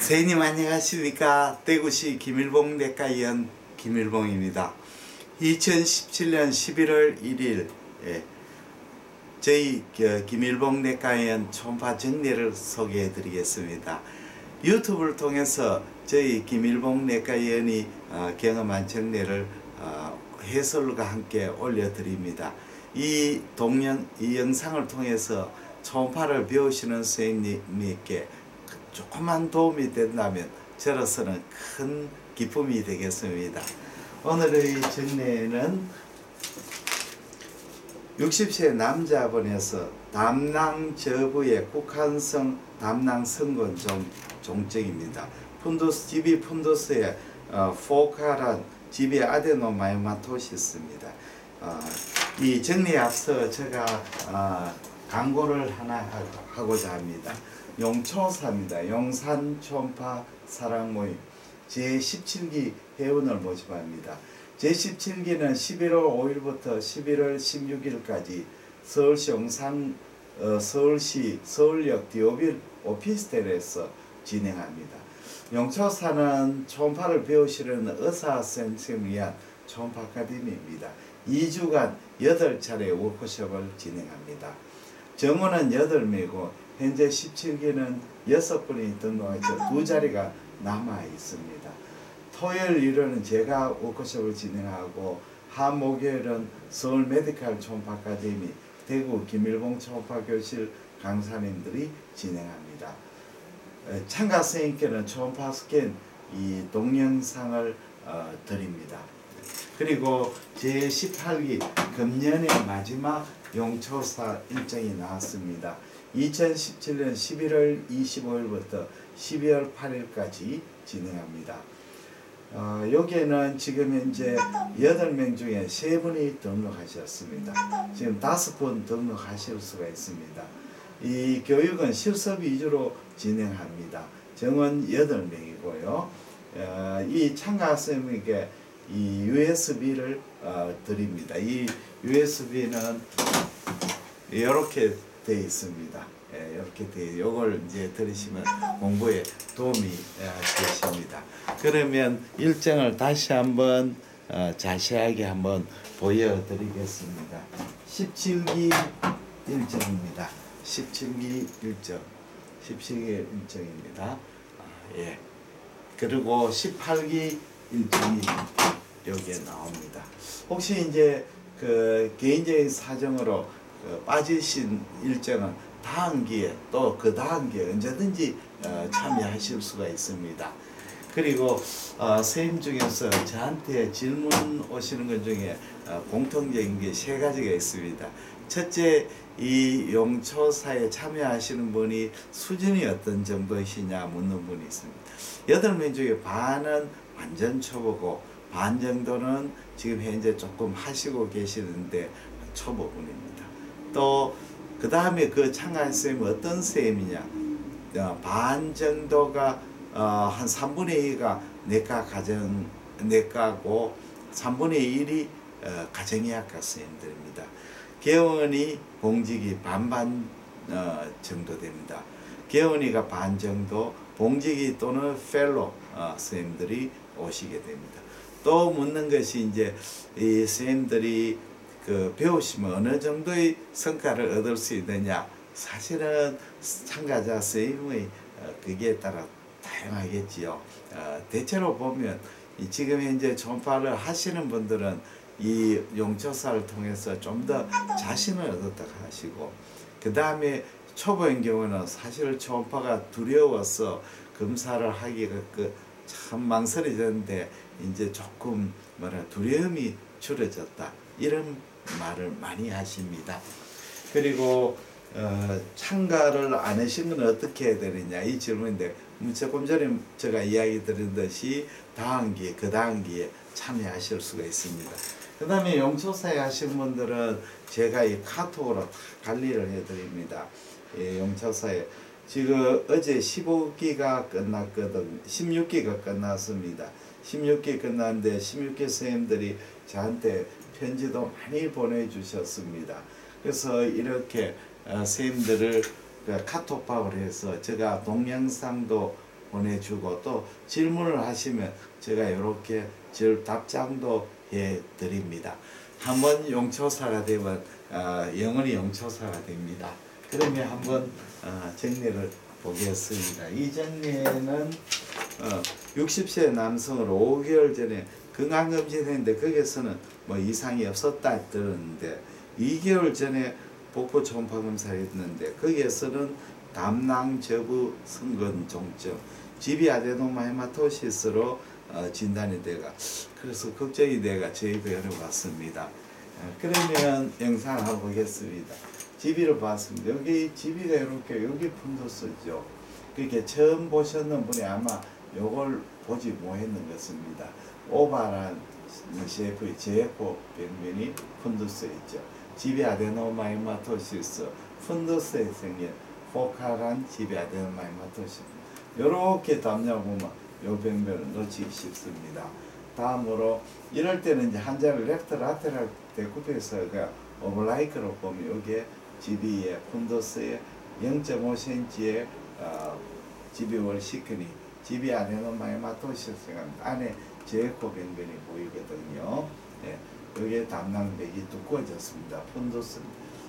선생님 안녕하십니까. 대구시 김일봉 내과의원 김일봉입니다. 2017년 11월 1일 저희 김일봉 내과의원 초음파 정례를 소개해 드리겠습니다. 유튜브를 통해서 저희 김일봉 내과의원이 경험한 정례를 해설과 함께 올려드립니다. 이 영상을 통해서 초음파를 배우시는 선생님께 조금만 도움이 된다면 저로서는 큰 기쁨이 되겠습니다. 오늘의 정례는 60세 남자분에서 담낭 저부의 국한성 담낭 성건 종증입니다. 집이 푼두스의 포칼한 집의 아데노마이오마토시스입니다. 이 정리에 앞서 제가 광고를 하나 하고자 합니다. 용초사입니다. 용산 초음파 사랑모임 제17기 회원을 모집합니다. 제17기는 11월 5일부터 11월 16일까지 서울시 용산 서울역 디오빌 오피스텔에서 진행합니다. 용초사는 초음파를 배우시는 의사 선생님을 위한 초음파 아카데미입니다. 2주간 8차례 워크숍을 진행합니다. 정원은 8명이고 현재 17기는 6분이 등록해서 2자리가 남아 있습니다. 토요일 일요일은 제가 워크숍을 진행하고 화목요일은 서울 메디컬 초음파 아카데미 대구 김일봉 초음파 교실 강사님들이 진행합니다. 참가 선생님께는 초음파 스캔 이 동영상을 드립니다. 그리고 제18기 금년의 마지막 용초사 일정이 나왔습니다. 2017년 11월 25일부터 12월 8일까지 진행합니다. 여기에는 지금 현재 8명 중에 3분이 등록하셨습니다. 지금 5분 등록하실 수가 있습니다. 이 교육은 실습 위주로 진행합니다. 정원 8명이고요. 이 참가 학생에게 이 USB를 드립니다. 이 USB는 이렇게 되어 있습니다. 이렇게 이걸 이제 들으시면 공부에 도움이 되십니다. 그러면 일정을 다시 한번 자세하게 한번 보여드리겠습니다. 17기 일정입니다. 17기 일정입니다. 예. 그리고 18기 일정이 여기에 나옵니다. 혹시 이제 그 개인적인 사정으로 빠지신 일정은 다음 기회 또 그 다음 기회 언제든지 참여하실 수가 있습니다. 그리고 선생님 중에서 저한테 질문 오시는 것 중에 공통적인 게 3가지가 있습니다. 첫째, 이 용초사에 참여하시는 분이 수준이 어떤 정도이시냐 묻는 분이 있습니다. 8명 중에 반은 완전 초보고 반 정도는 지금 현재 조금 하시고 계시는데 초보분입니다. 또 그 다음에 그 참가한 쌤이 어떤 쌤이냐, 반 정도가 한 3분의 2가 내과고 3분의 1이 가정의학과 쌤들입니다. 개원이 봉직이 반반 정도 됩니다. 개원이가 반 정도, 봉직이 또는 펠로 쌤들이 오시게 됩니다. 또 묻는 것이 이제 이 쌤들이 그 배우시면 어느 정도의 성과를 얻을 수 있느냐. 사실은 참가자 선생님의 그게 따라 다양하겠지요. 대체로 보면 지금 현재 초음파를 하시는 분들은 이 용초사를 통해서 좀 더 자신을 얻었다 하시고, 그 다음에 초보인 경우는 사실 초음파가 두려워서 검사를 하기가 참 망설여졌는데 이제 조금 두려움이 줄어졌다, 이런 말을 많이 하십니다. 그리고 참가를 안 하신 건 어떻게 해야 되느냐, 이 질문인데 조금 전에 제가 이야기 드린 듯이 다음 기회, 그 다음 기회에 참여하실 수가 있습니다. 그 다음에 용초사에 하신 분들은 제가 이 카톡으로 다 관리를 해드립니다. 용초사에 지금 어제 15기가 끝났거든. 16기가 끝났습니다. 16기 끝났는데 16기 선생님들이 저한테 편지도 많이 보내주셨습니다. 그래서 이렇게 선생님들을 카톡방을 해서 제가 동영상도 보내주고 또 질문을 하시면 제가 이렇게 답장도 해드립니다. 한번 용초사가 되면 영원히 용초사가 됩니다. 그러면 한번 정리를 보겠습니다. 이 정리에는 60세 남성을 5개월 전에 건강검진했는데 거기에서는 뭐 이상이 없었다 들었는데 2개월 전에 복부 초음파 검사를 했는데 거기에서는 담낭 저부 성근 종점 집이 아데노마 헤마토시스로 진단이 돼가 그래서 걱정이 돼가 저희 병원에 왔습니다. 그러면 영상을 한번 보겠습니다. 집이를 봤습니다. 여기 집이가 이렇게 여기 푼도스죠. 그렇게 처음 보셨는 분이 아마 요걸 보지 못했는 것입니다. 오바란 CF의 제코 병변이 푼두스에 있죠. 집이 아데노마 헤마토시스 푼두스에 생긴 포칼한 집이 아데노마 헤마토시스 요렇게 담냐 보면 요 병변을 놓치기 쉽습니다. 다음으로 이럴 때는 이제 환자를 레프트 라테랄 데쿠페서가 오블라이크로 보면 여기에 GB의 푼도스의 0.5cm의 GB월 시크니 GB 아데노마 헤마토시스가 안에 제코 병변이 보이거든요. 네, 여기에 담낭백이 두꺼워졌습니다. 푼도스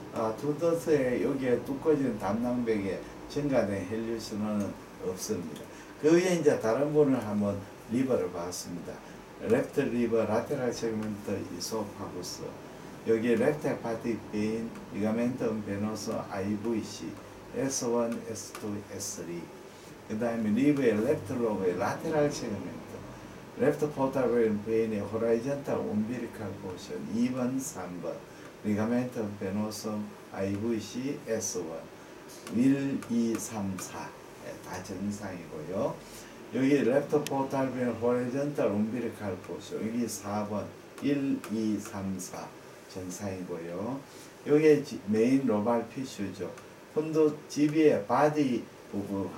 푼도스에 여기에 두꺼워진 담낭백에 증가된 헬륨 신호는 없습니다. 그 위에 이제 다른 분을 한번 리버를 봤습니다. 레프트 리버 라테랄 세그멘트 이소파구스 여기 레프트 헤파틱 베인 리가멘텀 베노스 IVC S1, S2, S3 그 다음에 리버의 레프트 로브의 라테랄 세그멘트 레프트 포탈 베인의 호라이전탈 옴비리칼 포션 2번, 3번 리가멘텀 베노스 IVC S1 1, 2, 3, 4 다 정상이고요. 여기 레프트 포탈 베인 호라이전탈 옴비리칼 포션 여기 4번 1, 2, 3, 4 정상이고요. 여기 메인 로발 피슈죠. 푼도 GB의 바디 부분은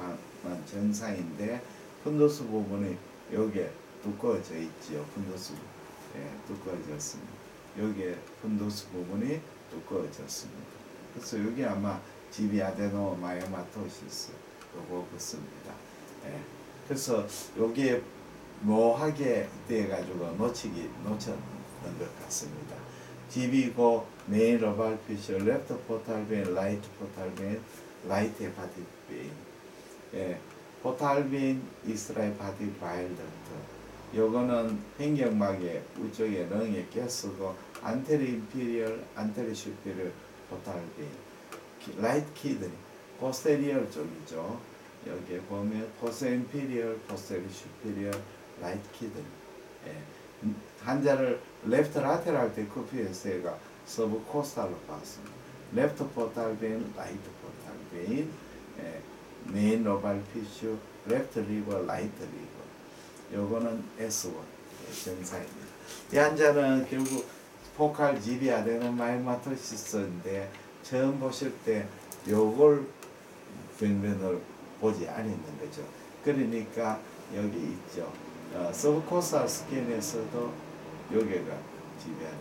정상인데 푼도스 부분이 여기에 두꺼워져 있지요. 푼도스 두꺼워졌습니다. 여기에 푼도스 부분이 두꺼워졌습니다. 그래서 여기 아마 GB 아데노마 헤마토시스 요거 같습니다. 그래서 여기에 묘하게 돼가지고 놓쳤는 것 같습니다. GB고 메인 로발 피셔, 레프트 포탈 베인, 라이트 포탈 베인, 라이트 헤파틱 베인, 포탈 베인, 이스라 헤파틱 바일 덕트. 요거는 횡격막의 위쪽에 렁에 꼈고 안테리 인피리얼, 안테리 슈피리얼 포탈 베인, 라이트 키드니, 포스테리얼 쪽이죠. 여기에 보면 포스 인피리얼, 포스테리 슈피리얼, 라이트 키드니. 환자를 레프트 라테랄 데쿠피에스가 서브 코스탈로 봤습니다. 레프트 포탈 베인, 라이트 포탈 베인, 메인 로발 피슈, 레프트 리버, 라이트 리버. 요거는 S1 정상입니다. 이 환자는 결국 포칼 GB 아데노마 헤마토시스인데 처음 보실 때 요걸 병변을 보지 않았는 거죠. 그러니까 여기 있죠. 서브코스탈 스캔에서도 여기가 GB는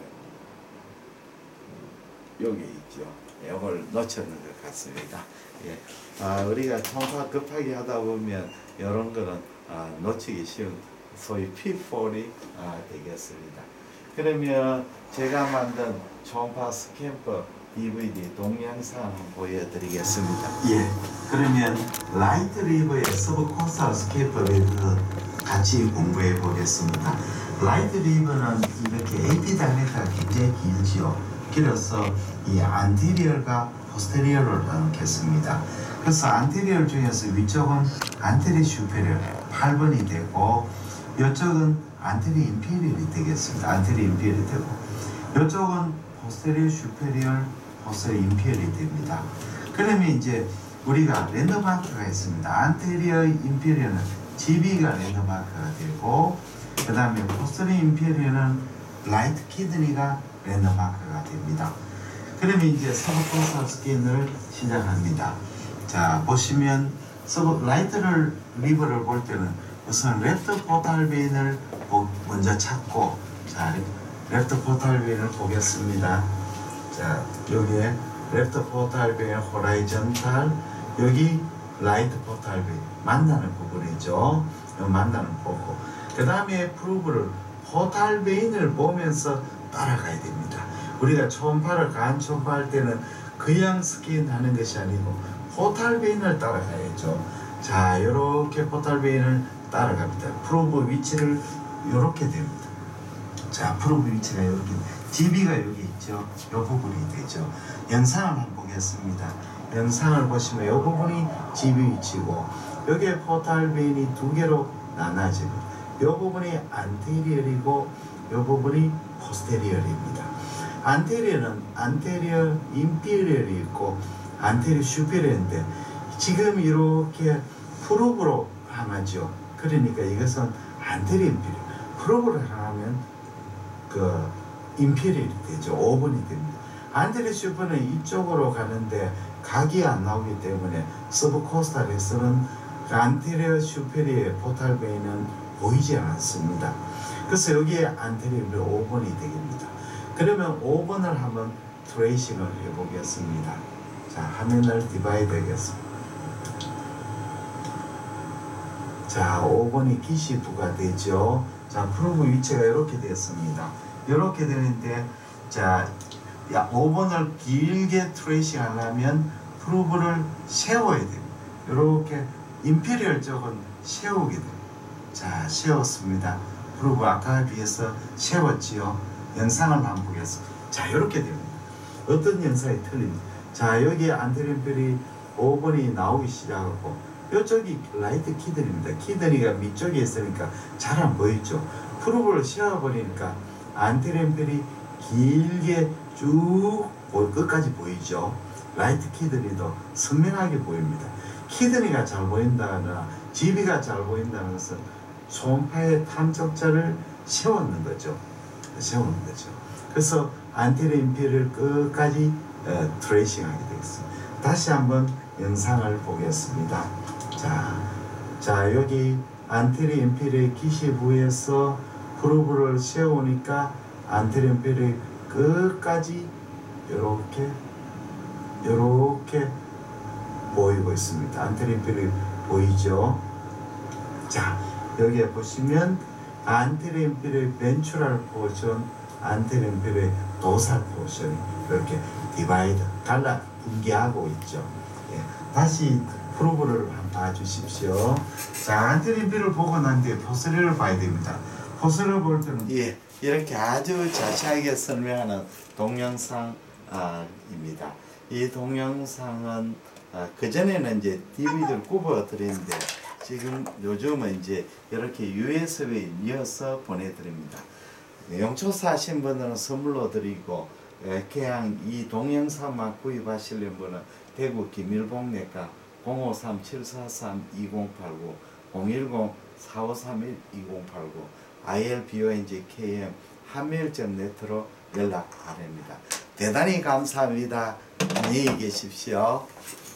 여기 있죠. 이걸 놓쳤는 것 같습니다. 우리가 초음파 급하게 하다 보면 이런 거는 놓치기 쉬운 소위 P4이 되겠습니다. 그러면 제가 만든 초음파 스캔법 DVD 동영상 보여드리겠습니다. 그러면 라이트 리버의 서브코스탈 스캔법에 같이 공부해 보겠습니다. 라이트 리버는 이렇게 AP 다이아메트가 굉장히 길지요. 길어서 이 안테리얼과 포스테리얼을 나누겠습니다. 그래서 안테리얼 중에서 위쪽은 안테리 슈페리얼 8번이 되고 이쪽은 안테리 인피리얼이 되겠습니다. 안테리 인피리얼이 되고 이쪽은 포스테리얼 슈페리얼 포스테리얼 인피리얼이 됩니다. 그러면 이제 우리가 랜드마크가 있습니다. 안테리얼 인피리얼은 GB가 랜드마크가 되고 그 다음에 포스테리얼 인피리얼은 라이트 키드니가 랜드마크가 됩니다. 그러면 이제 서브코스탈 스캔을 시작합니다. 자, 보시면 라이트를 리버를 볼 때는 우선 레프트 포탈 베인을 먼저 찾고, 자, 레프트 포탈 베인을 보겠습니다. 자, 여기에 레프트 포탈 베인 호라이전탈, 여기 라이트 포탈 베인 만나는 부분이죠. 만나는 부분. 그 다음에 프루브를 포탈 베인을 보면서 따라가야 됩니다. 우리가 초음파를 간 초음파할 때는 그냥 스캔하는 것이 아니고 포탈 베인을 따라가야죠. 자, 이렇게 포탈 베인을 따라갑니다. 프로브 위치를 이렇게 됩니다. 자, 프로브 위치가 여기, GB가 여기 있죠. 이 부분이 되죠. 영상을 한번 보겠습니다. 영상을 보시면 이 부분이 GB 위치고 여기에 포탈 베인이 두 개로 나눠집니다. 이 부분이 안테리얼이고 이 부분이 포스테리얼입니다. 안테리얼은 안테리얼 인피리얼이 있고 안테리얼 슈페리얼인데 지금 이렇게 프로브로 향하죠. 그러니까 이것은 안테리얼 인피리얼. 프로브를 향하면 그 인피리얼이 되죠. 5번이 됩니다. 안테리얼 슈퍼는 이쪽으로 가는데 각이 안 나오기 때문에 서브코스탈에서는 안테리얼 슈페리얼 포탈 베인은 보이지 않습니다. 그래서 여기에 안테리얼 5번이 되겠습니다. 그러면 5번을 한번 트레이싱을 해보겠습니다. 자, 화면을 디바이드 하겠습니다. 자, 5번이 기시부가 되죠. 자, 프로브 위치가 이렇게 됐습니다. 이렇게 되는데, 자, 5번을 길게 트레이싱 하려면 프로브를 세워야 됩니다. 이렇게 임페리얼 쪽은 세우게 됩니다. 자, 세웠습니다. 프로브 아까에 비해서 세웠지요. 영상을 한번 보겠습니다. 자, 이렇게 됩니다. 어떤 영상이 틀립니다. 자, 여기 안테리얼 5번이 나오기 시작하고 이쪽이 라이트 키드입니다. 키드니가 밑쪽에 있으니까 잘 안 보이죠. 프로브를 씌워버리니까 안테리얼 길게 쭉 끝까지 보이죠. 라이트 키드니도 선명하게 보입니다. 키드니가 잘 보인다거나 GB가 잘 보인다는 것은 초음파의 탐적자를 세웠는 거죠. 세우는 거죠. 그래서 안테리얼 끝까지 트레이싱하게 되겠습니다. 다시 한번 영상을 보겠습니다. 자, 여기 안테리얼 기시부에서 프로브를 세우니까 안테리얼 끝까지 이렇게 보이고 있습니다. 안테리얼 보이죠? 자, 여기에 보시면 안테리얼 벤츄럴 포션, 안테리얼 도살 포션이 이렇게 디바이드 갈라 분개하고 있죠. 예, 다시 프로브를 한번 봐주십시오. 자, 안테리얼을 보고 난 뒤에 포스리를 봐야 됩니다. 포스리를 볼 때는 이렇게 아주 자세하게 설명하는 동영상입니다. 이 동영상은 그전에는 이제 DVD를 굽어 드렸는데 지금 요즘은 이제 이렇게 USB에 이어서 보내드립니다. 영초사 하신 분들은 선물로 드리고 그냥 이 동영상만 구입하시려는 분은 대구 김일봉내과 053-743-2089 010-4531-2089 ILBONGKM 한밀점네트로 연락 바랍니다. 대단히 감사합니다. 안녕히 계십시오.